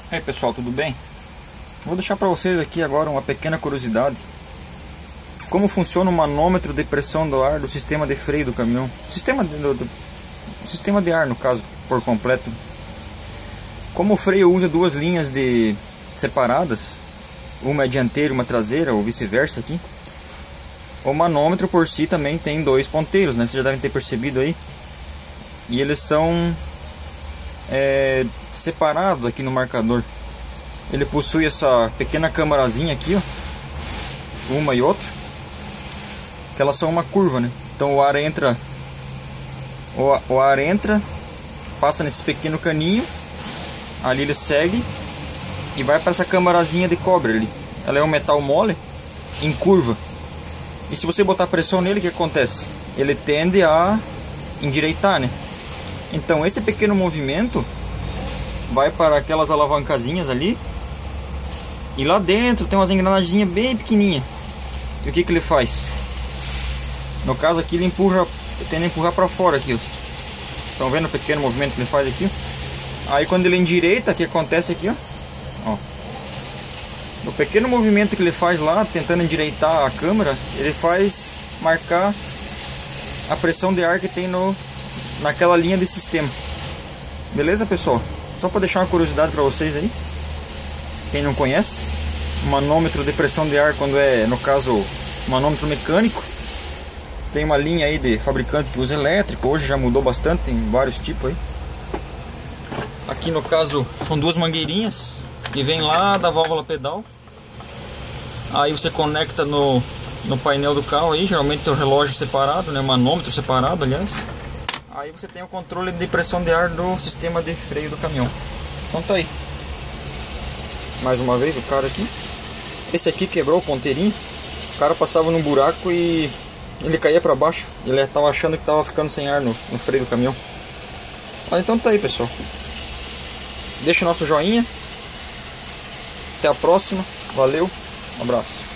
E aí pessoal, tudo bem? Vou deixar para vocês aqui agora uma pequena curiosidade. Como funciona o manômetro de pressão do ar do sistema de freio do caminhão. Sistema de ar, no caso, por completo. Como o freio usa duas linhas separadas, uma é dianteira e uma traseira, ou vice-versa aqui, o manômetro por si também tem dois ponteiros, né? Vocês já devem ter percebido aí. E eles são separados aqui no marcador. Ele possui essa pequena câmarazinha aqui, ó, uma e outra, que elas são uma curva, né? Então o ar entra, passa nesse pequeno caninho, ali ele segue e vai para essa câmarazinha de cobre ali. Ela é um metal mole em curva. E se você botar pressão nele, o que acontece? Ele tende a endireitar, né? Então esse pequeno movimento vai para aquelas alavancazinhas ali, e lá dentro tem umas engrenagens bem pequenininhas. E o que ele faz? No caso aqui ele tende a empurrar para fora aqui, ó. Estão vendo o pequeno movimento que ele faz aqui? Aí quando ele endireita, o que acontece aqui, ó? O pequeno movimento que ele faz lá, tentando endireitar a câmera, ele faz marcar a pressão de ar que tem naquela linha de sistema. Beleza, pessoal? Só para deixar uma curiosidade para vocês aí, quem não conhece, manômetro de pressão de ar, quando é, no caso, manômetro mecânico, tem uma linha aí de fabricante que usa elétrico. Hoje já mudou bastante, tem vários tipos aí. Aqui no caso são duas mangueirinhas que vem lá da válvula pedal. Aí você conecta no painel do carro aí, geralmente tem o relógio separado, né, manômetro separado, aliás. Aí você tem o controle de pressão de ar do sistema de freio do caminhão. Então tá aí. Mais uma vez o cara aqui. Esse aqui quebrou o ponteirinho. O cara passava num buraco e ele caía para baixo. Ele estava achando que estava ficando sem ar no freio do caminhão. Mas então tá aí, pessoal. Deixa o nosso joinha. Até a próxima. Valeu. Um abraço.